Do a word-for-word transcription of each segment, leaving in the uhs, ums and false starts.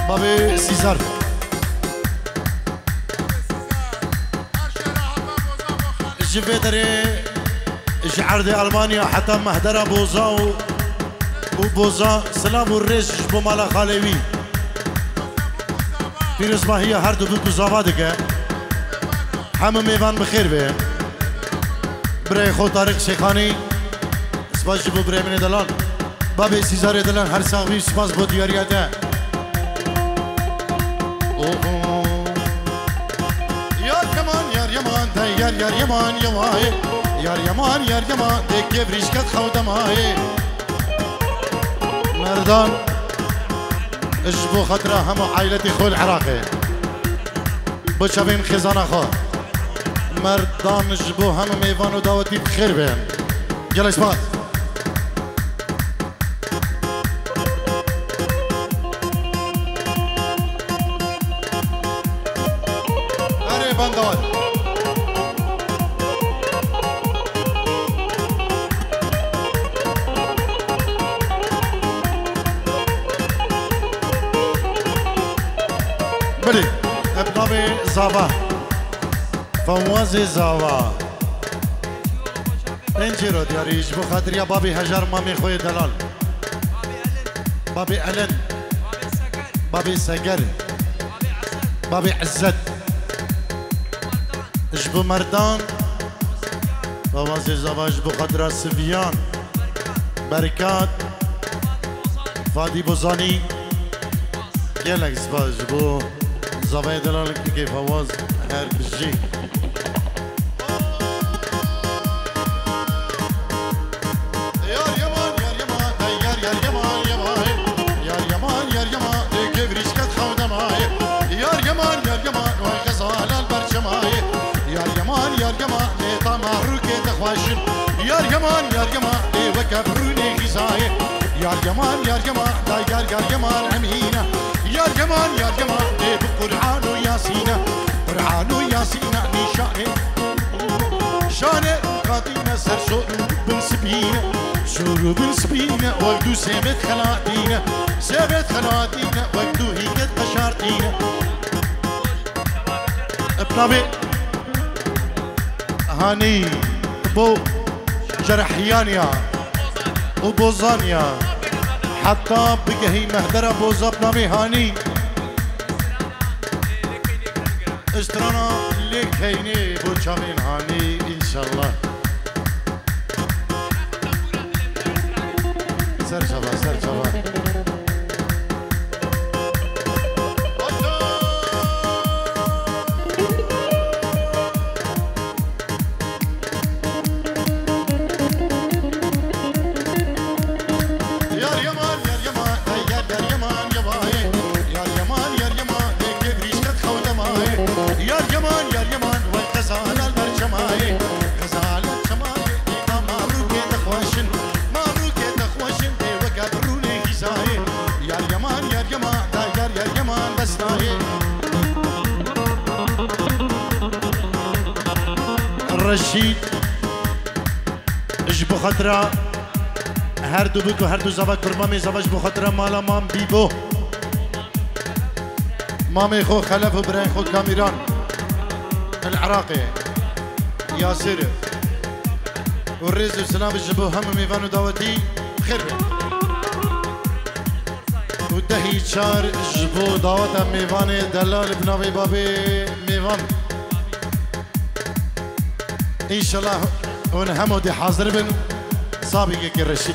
بابي سيزار جبه دري جعرد ألمانيا حتى مهدرة بوزا وبوزا سلام والريش جبو مالا خالوي فيروز ما هي هردو بيتو زوادك همه ميوان بخير به برای خود طارق شیخانی سپاس جبو برای من دلال بابی سیزار دلال هر ساقوی سپاس بود یاریاته یار یمان یار یمان ده یار یار یمان یوای یار یمان یار یمان ده کبریش کت خودمای مردان اجبو خطره همه عائلتی خود عراقی بچوین خزانه خواه مردان جبو هم میوان و دعوتی بخیر بین گل اسمات اره بندوات بلی ابنابی زابا فواز زاوا انجرو دیاریش بخاطر یا بابی هجر مامی خوی دلال بابی علن بابی سگر بابی عزت اجبو مردان فواز زاوا اجبو خاطر سفیان برکات فادی بوزانی گلک سپاس اجبو زاوای دلال که فواز هر بجی يار جمال يار جمال ايه وكبروني غزايه يار جمال يار جمال دا يار يار جمال امينه يار جمال يار جمال ايه بقرآن وياسينه قرآن وياسينه نشانه شانه قاطينه سرسو بن سبينه شورو بن سبينه وقدو سيبت خلاتينه سيبت خلاتينه وقدو هيكت قشارتينه ابنابي هاني بو جرحيانيا وبوزانيا حتى بقهي مهدرة بوزا بنامي هاني اشترانا ليك هيني بوشامين هاني ان شاء الله سر شبا سر شبا رشید اجبو خطره هر دو بکو هر دو زواج کرمامی زواج بو خطره مالا مام بیبو مامي خو خلف وبراين خو كاميران العراقي ياسر والريز والسلام الجبو هم ميفان وداوتي خير ودهي شار جبو دعوت ميفان دلال بنابي بابي ميفان ان شاء الله هون همودي حاضر بن صابيك الرشيد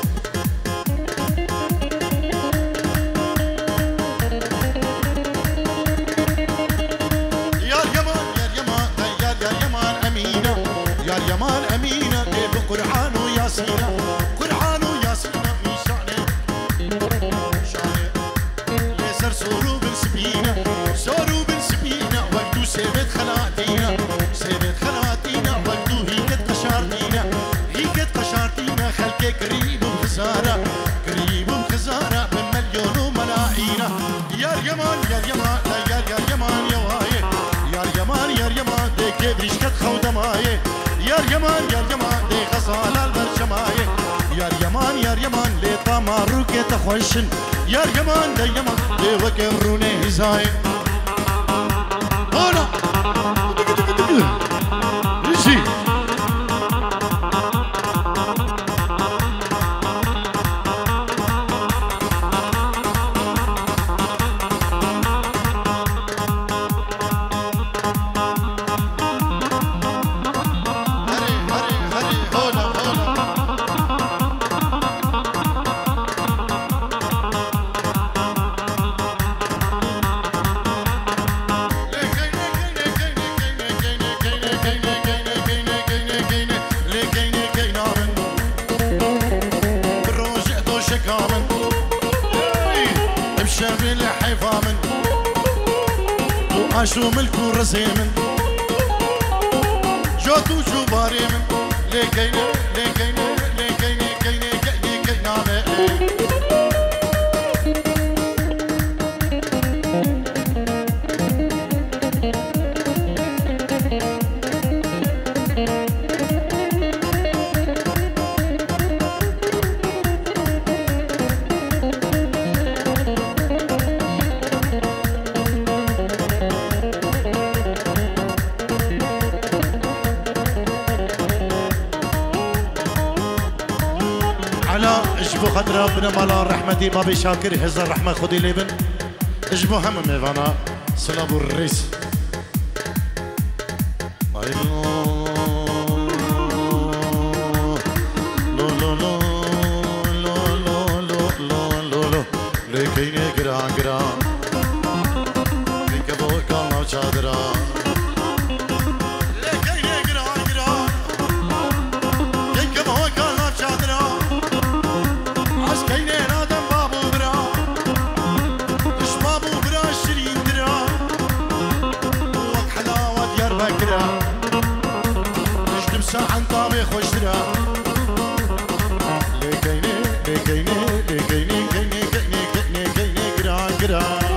يا اليمان يا اليمان يا اليمان امينه يا اليمان امينه بقرآن وياسينه قرآن وياسينه من شانه شانه يسر سورو بن سبينه سورو بن سبينه وقتو سيبت خلاتينا سيبت خلاتينا وقتو هيكت قشارتينا هيكت قشارتينا خلقي قريب وخساره قريب وخساره من مليون وملايينه يا اليمان يا اليمان يا يا اليمان يا وايه يا اليمان يا اليمان دي كبريش كت خودمايه يا اليمان يا اليمان دي غزاله البرشمايه وكي تخوشن يا يمان ديما وكي بروني هزاي هنا رجي عاشو ملكو رسيمن جوتو جوباري من ليكيني ليكيني ليكيني كيني كيني كينامي اجبو خد ربنا مالا رحمتي ما بشاكر هزار رحمة خدي لبن اجبو هم ميفانا سلابو الرئيس لو لو لو لو لو لو لو لو لو لكيني قران قران لكبو كالنا وشادران لكيني قران قران لكبو كالنا وشادران كيني نادم بابو برا اش بابو برا شرين درا وك حلاوة ديار بكرا اش تمسا عن طابي خوش درا لي كيني لي كيني لي كيني كيني كيني كيني كيني قران قران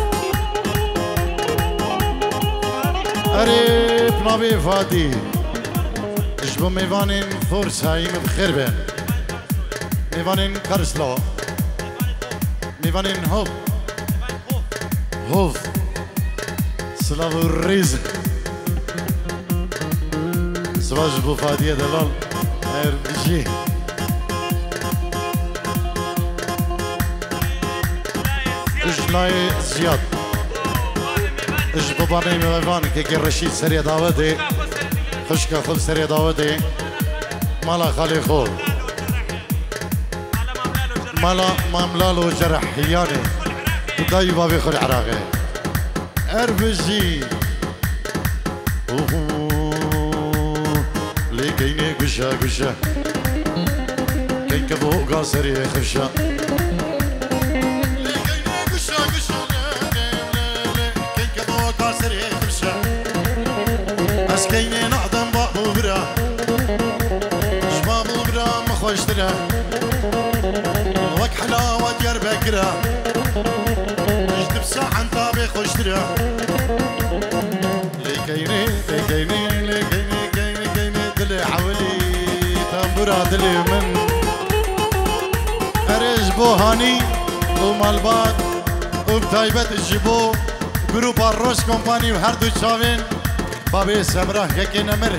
قريب نبي فادي اجبو ميوانين فورس هايم بخير بين ميوانين كارسلو ميوانين هوف هوف سلافو الريز سواج بوفادية دلال ار بجي اجلاي زياد اج باباني ميوان كي رشيد سريع داودي خشكا خب سريع داودي مالا خالي خور مالا ماملالو جرحياني وداي بابي خل عراقي اربجي لي كيني قشا قشا كي كبو قاصري خشا لي كيني قشا قشا كي كبو قاصري خشا اسكيني نعدم بابو برا شبابو برا مخوش درا وك حلاوة ديار بكرة اجدب ساعة طابي خوش درا لي كيني لي كيني لي كيني كيني كيني دلي حولي تنبرا دلي من ارج بو هاني ومالبات وبتايبت الجبو جروب الروش كومباني وهردو تشاوين بابي سمرة يكي نمر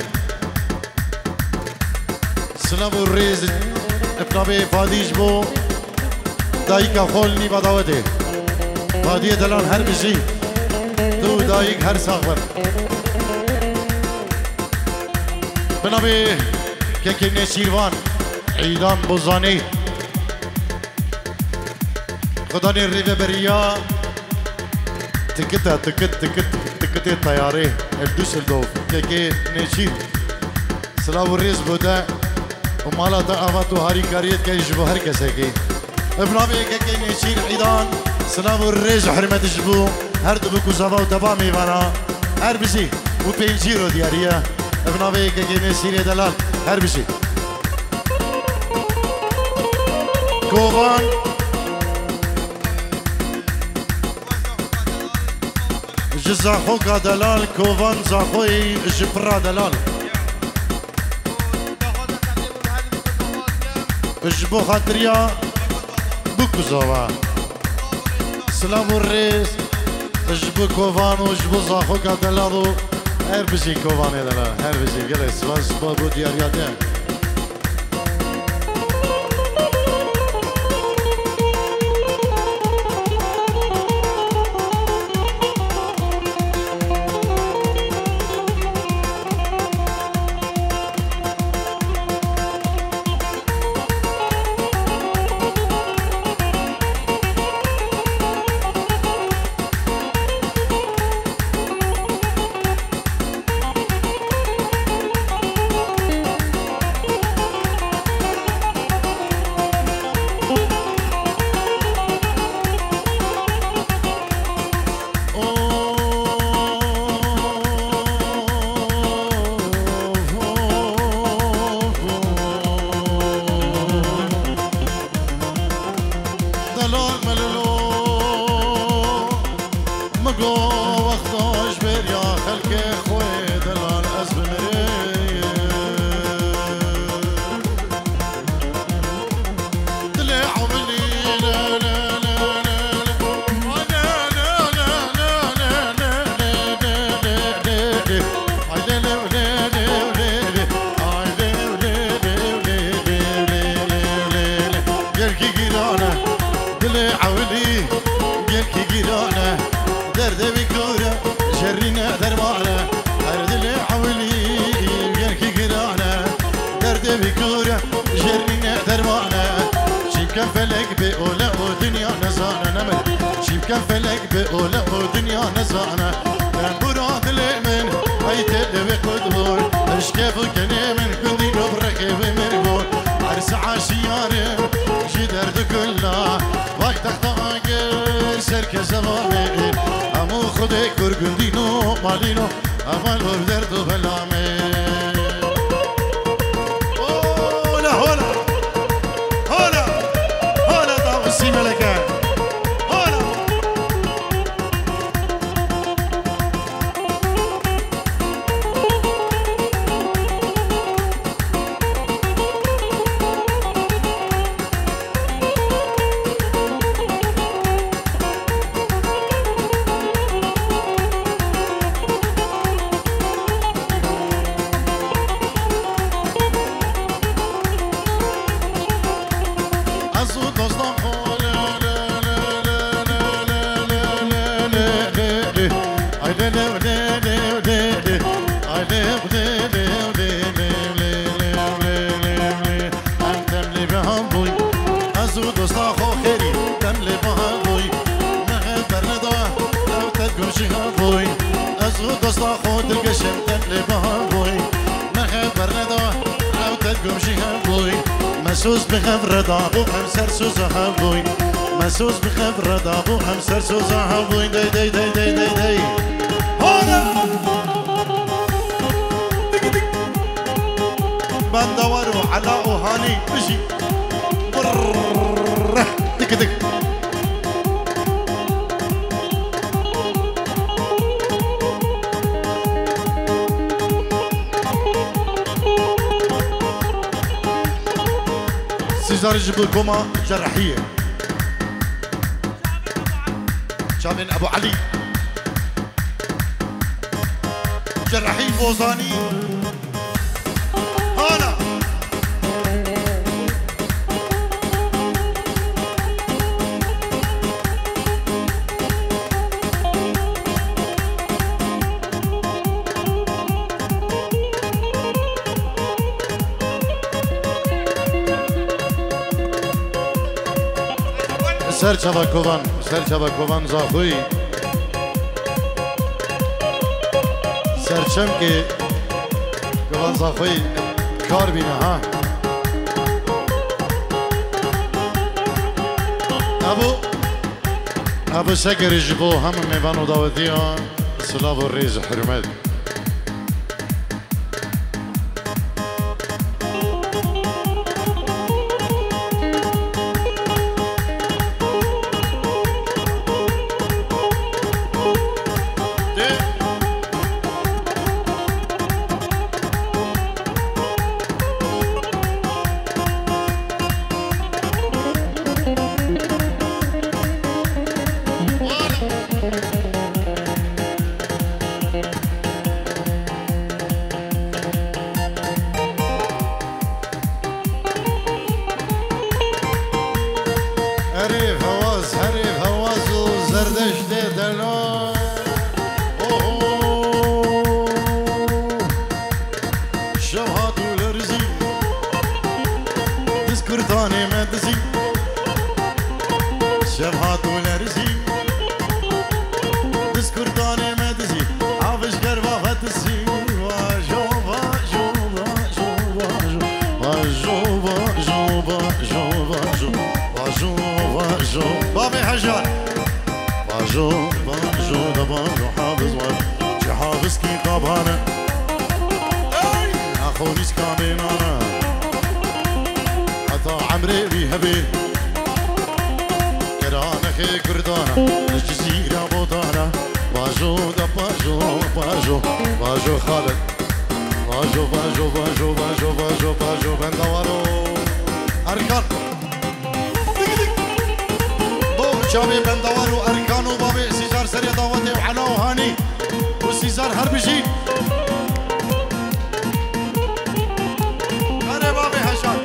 سلام الريز ابنابي فاديش بو دايكا خولني بداوته فادية دلان هر بجي دو دايك هر ساغبر بنابي كيكي نشيروان عيدان بوزاني خداني الريفة بريا تكتها تكت تكت تكت الطياري الدوسلدوف كيكي نشير سلاو الريز بودا ومالا تقامتو هاري كاريت كي يجبو هر كسيكي ابنابي كيكي نشير عيدان سلاو الريز وحرمة جبو هر دبو كوزافا وتبا ميوانا هر بشي وبينجيرو دياريا ابنابي كيكي نشير دلال هر بشي كوفان جزاخوكا دلال كوفان زاخوي جبرا دلال جبو خاطريا بو كوزاوا سلام الرئيس جبو كوفان وجبو زاخو كاتلادو هر بشي كوفان يدلا هر بشي جلس بس بابو ديار يادين مسوس بخبر دابو همسر سوزا هبوي مسوس بخبر دابو همسر سوزا هبوي دي دي دي دي دي دي هونا بندورو علاء وهاني بشي بره دك دك سيزار جبل كوما جرحية شامن أبو علي جرحي بوزاني هانا سر چابا کوان سر چابا کوان زاخوی سرچم که کوان زاخوی کار بینه ها ابو ابو شکر جبو هم میوان و دعوتیان سلاف و ریز حرمت هواز هريف هواز وزردش دلو شوهات ولرزي دسكرتاني مدزي شوهات ولرزي دسكرتاني مدزي عافش قربا فتسي واجو واجو واجو واجو واجو واجو واجو واجو واجو بابي حجار واجو واجو دباجو حافظ واجو حافظ كي قبانا اخونيس كامينانا حتى عمري بيهبي كرانخي كردانا الجزيرة بوطانا واجو دباجو واجو واجو خالد واجو واجو واجو واجو واجو واجو بندوارو أركان بو شابي بندوارو أركان وبابي سيزار سريع دعوتي وعلا وهاني وسيزار هربجي أنا بابي هشام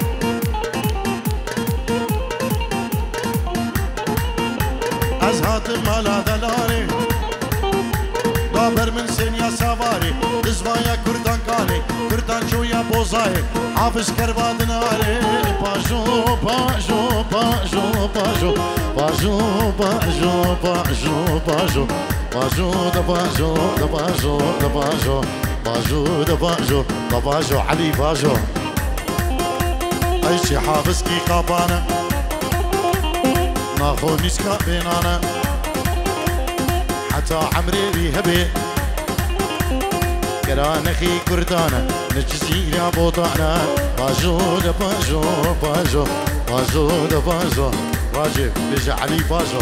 أزهات مالا دلاري دابر من سنيا سواري دزوايا كردان كاري كردان شويا بوزاي حافظ كرباد ناري باجو باجو باجو باجو باجو باجو باجو باجو باجو دباجو دباجو دباجو باجو دباجو دباجو علي باجو اي شي حافظ كي قابانا ناخو نسكا بينانا حتى عمري بيهبي كرانخي كردانا نجزيرة بوطانا باجو دباجو باجو باجو دباجو واجب لجا علي باجو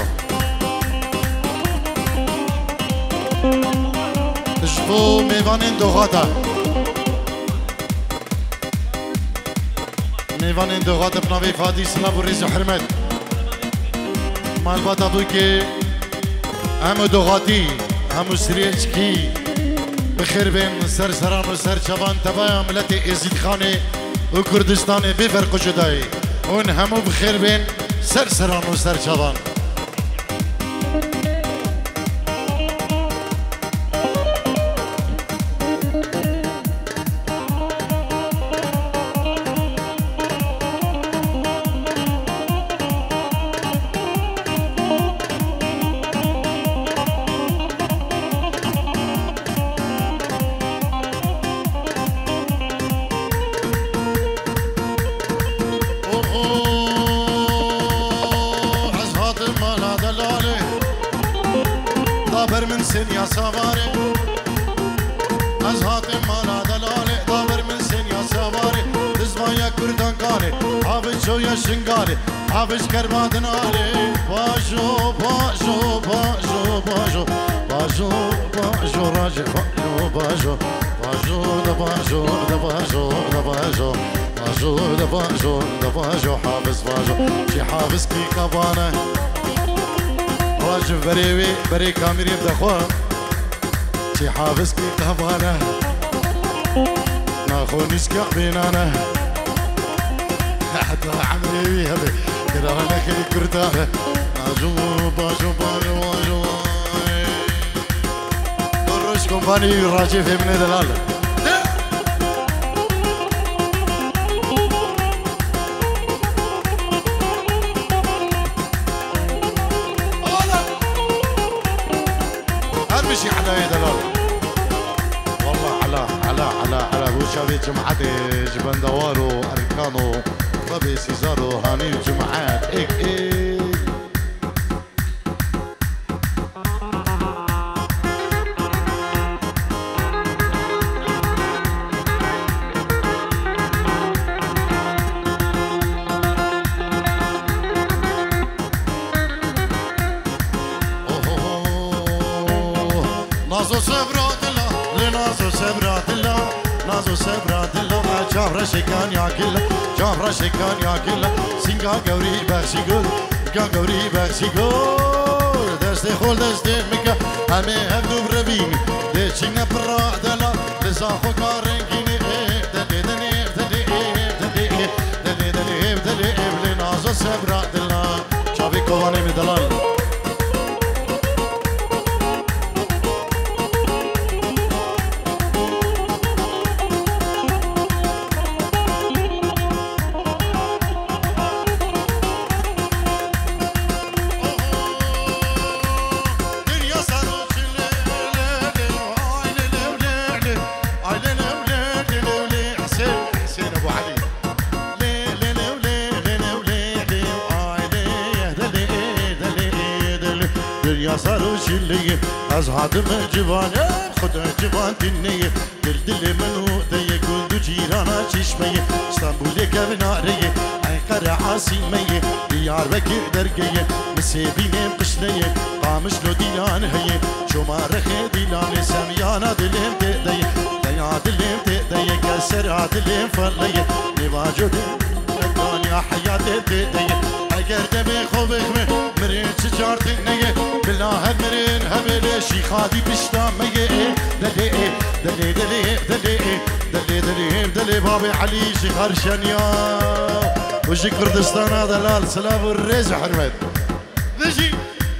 جبو ميفانين دوغاتا ميفانين دوغاتا بنافي فادي سلاب وريزو حرمت مال باتا دوكي همو دوغاتي همو سريجكي بخير بين سر سران وسر شبان تبايا ملتي ازيد خاني وكردستاني بفرق جداي ون همو بخير بين سر سران وسر شبان دابر من سنيا سواري أزهات مالا دلالي دابر من سنيا سواري دزوايا كردان كاري حافظ شويا شنغاري حافظ كرباد ناري باجو باجو باجو باجو باجو باجو راجل باجو باجو باجو دباجو دباجو دباجو باجو دباجو دباجو حافظ باجو شي حافظ كي قبانه واجب بريوي بري كاميري بدخوا شي حافظ كي قبانه ناخو نسكع بينانا حتى عمري هبي كرانا كي كردانه باجو باجو باجو باجو دروش كومباني راجي في من دلاله مشي على يد الأرض والله على على على على بوشابي جمعتي جبن دوارو أركانو بابي سيزارو هاني جمعات إيك إيك نازو سبرات الله لنازو سبرات الله نازو سبرات الله ما جابر شكان يا كلا جابر شكان يا كلا سينغا غوري بخشي گل گا غوري بخشي گل دست خول دست مكا همه هفدو بربين ده چينا برا دلا لزاخو كارنگيني دلي دلي دلي دلي دلي دلي دلي لنازو سبرات الله شابي كواني مدلال صاروش اللي از هادم جوان خدا جوان دنيا دل دل منو دي كل جيرانا چشمه اسطنبول كبناريه انقره عاصمه ديار بكر درگيه مسيبين قشنيه قامش لو ديلان هي شما رخي ديلان سميانا دلم تدي ديا دلم تدي كسر دلم فليه نواجو دنيا حياتي تدي اگر دمي خوبك مرين تجارتنيه بالله مرين همله شيخادي بشتاميه دلي دلي دلي دلي دلي دلي دلي بابي علي شيخار شنيا وجي كردستان دلال سلام والريز وحرمت نجي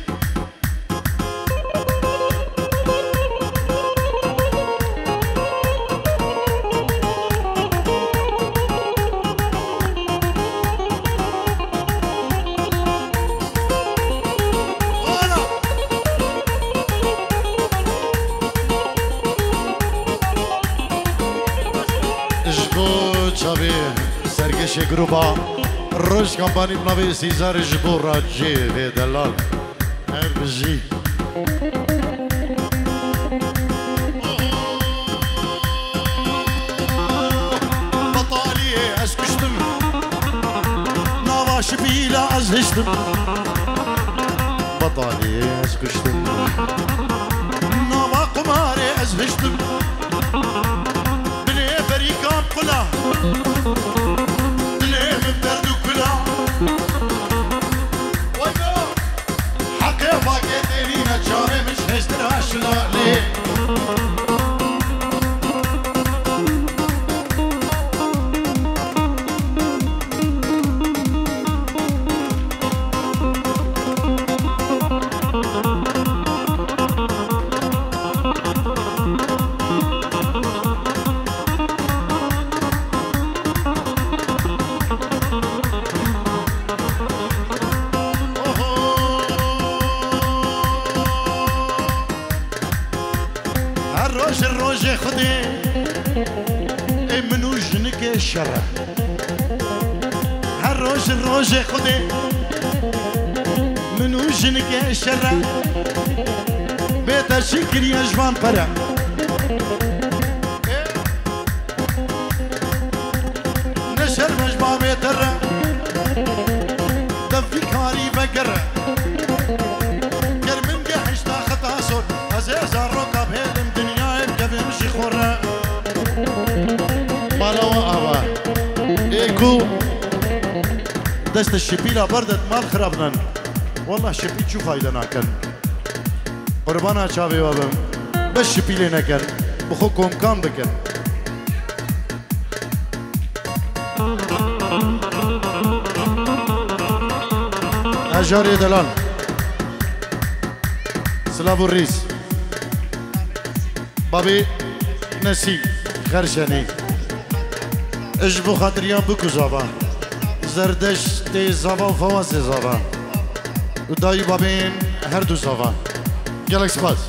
سرگش گروبا روش کمپانی بنابه سیزار جبو راجی و دلال اربجی بطالیه از کشتم نواش بیلا از هشتم بطالیه از کشتم نوا قماره از هشتم بلی فریقام قلا الروج الروج خدي منو جنك الشر الروج الروج خدي منو جنك الشر بيت شكر يا جوان قرع نشر مجمع بيتر دفي كاري بقرع كرمن قحش تا خطا صور عزيز الركب هيدم دنيا بقبل مشي خورا مالوا أبا إيكو دست الشبيلة بردت مال خربنا والله شبيل شو فايدة ناكل قربانا شافي وابم بس شبيلة ناكل بخوكم كان بكل أجاري دلال سلافو الريس بابي نسي خرشاني اجبو خاطريان بكو زابا زردش تي زابا وفواز زابا وداي بابين هردو زابا يالك سباز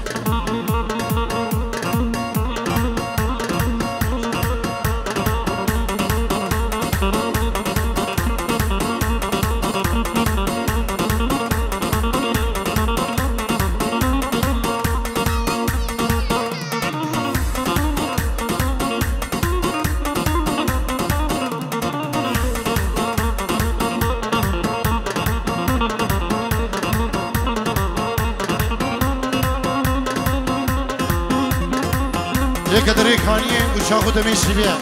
یک دری خانیه uçağı demiş Sibirya.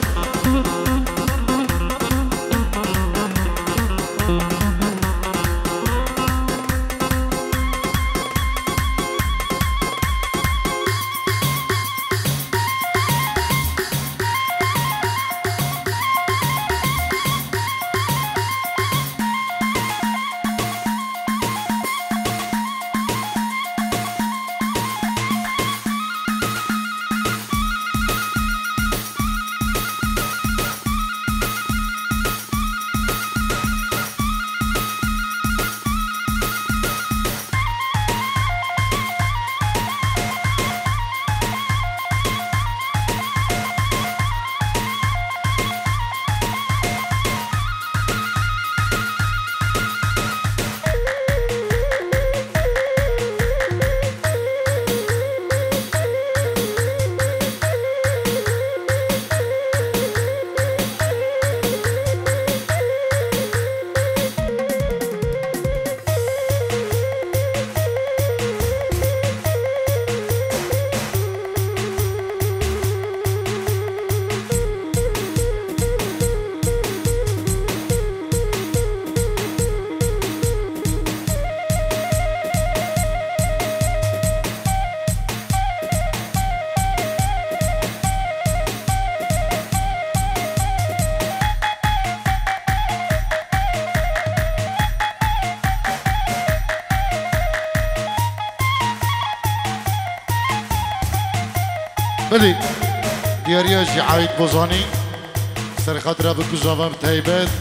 بلی دیاریا جی عاید بوزانی سر خاطر بکو زوام تایبت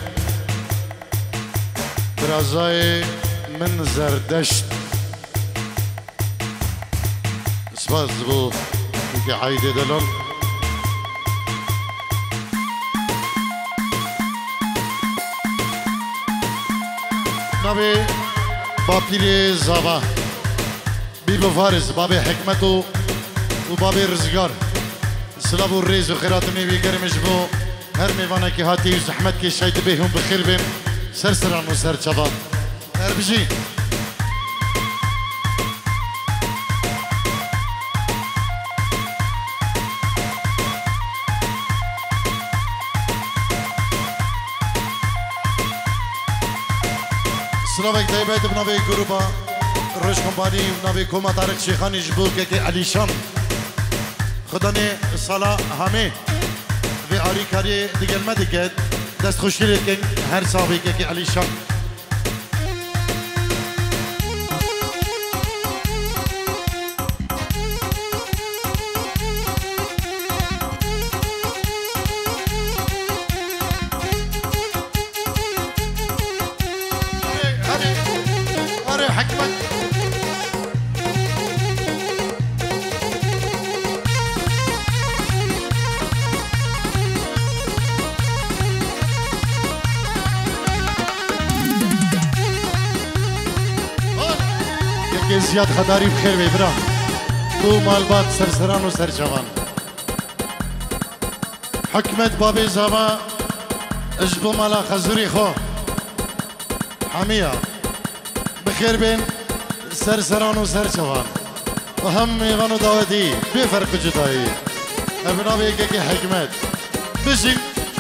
برازای من زردشت سپاس بو که عاید دلال نبی با پیل زاوا بی بفارز باب حکمت و باب رزگار سلام و ریز و خیرات میوی گرمش بو هر میوانه که هاتی و زحمت که شاید به هم بخیر بیم سر سران و سر چبان هر بجی سلام یک دایبایت بنابه گروبا روش کمپانی بنابه کوما تارک شیخانی جبو که که علیشان خدا نه سالا همه و آری کاری دیگر مدیکت دست خوشگلی که هر صاحبی که که علیشان زیاد خداری بخیر بی برا تو مالبات سرسران و سرجوان حکمت بابی زما اجبو مالا خزوری خو حمیا بخیر بین سرسران و سرجوان و هم میوان و داودی بی فرق جدایی ابنا بی که حکمت بشی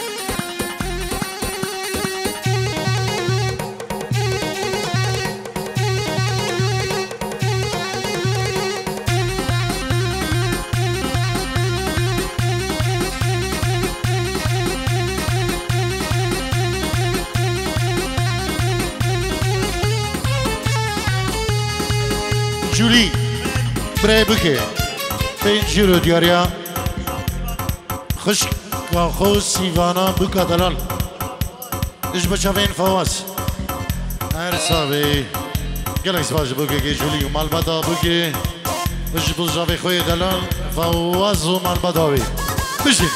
جولی برای بکه پین جیرو دیاریا خشک کاخو سیوانا بکا دلال اش بچه بین فواز هر صاحبی گلک سپاس بکه که جولی و مالبادا بکه اش بزاوی خوی دلال فواز و مالباداوی بشین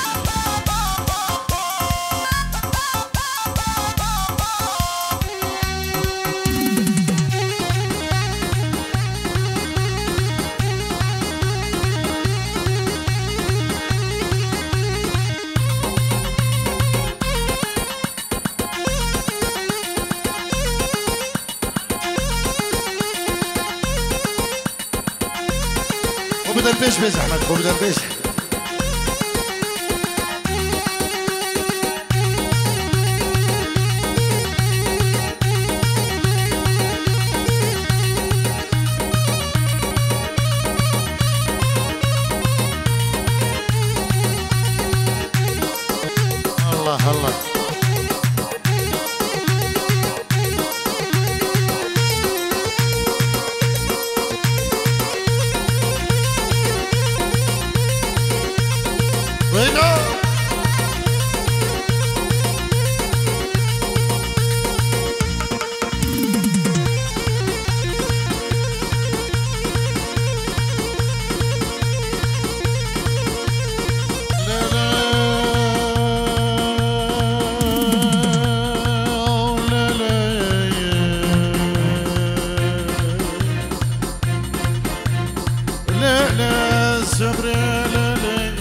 بدن پیش بیز احمد خب بدن پیش الله الله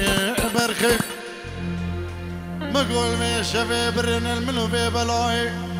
مقول مي شفي برن المنو في بلاي